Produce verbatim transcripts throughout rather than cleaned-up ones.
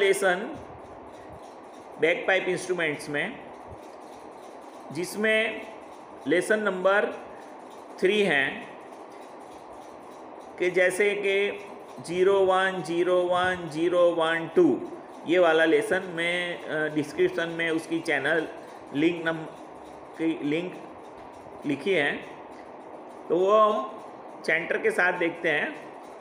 Lesson back pipe instruments में, जिसमें lesson number three हैं कि जैसे कि zero one zero one zero one two, ये वाला लेसन में डिस्क्रिप्शन में उसकी चैनल लिंक नम की लिंक लिखी है, तो वो हम चैंटर के साथ देखते हैं।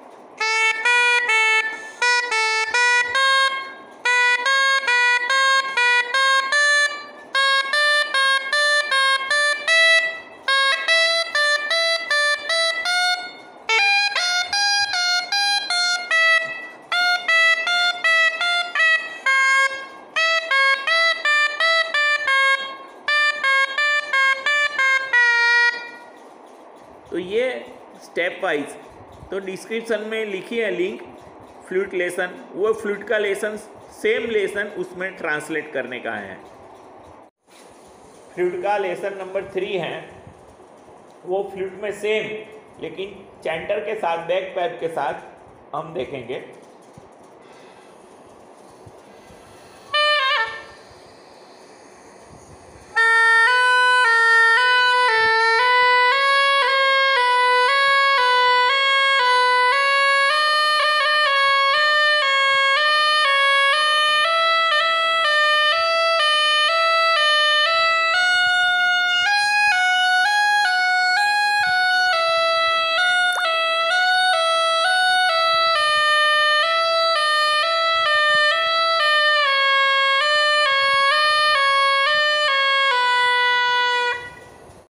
तो ये स्टेप वाइज, तो डिस्क्रिप्शन में लिखी है लिंक फ्लूट लेसन, वो फ्लूट का लेसन सेम लेसन उसमें ट्रांसलेट करने का है। फ्लूट का लेसन नंबर थ्री है, वो फ्लूट में सेम लेकिन चैंटर के साथ बैक पाइप के साथ हम देखेंगे।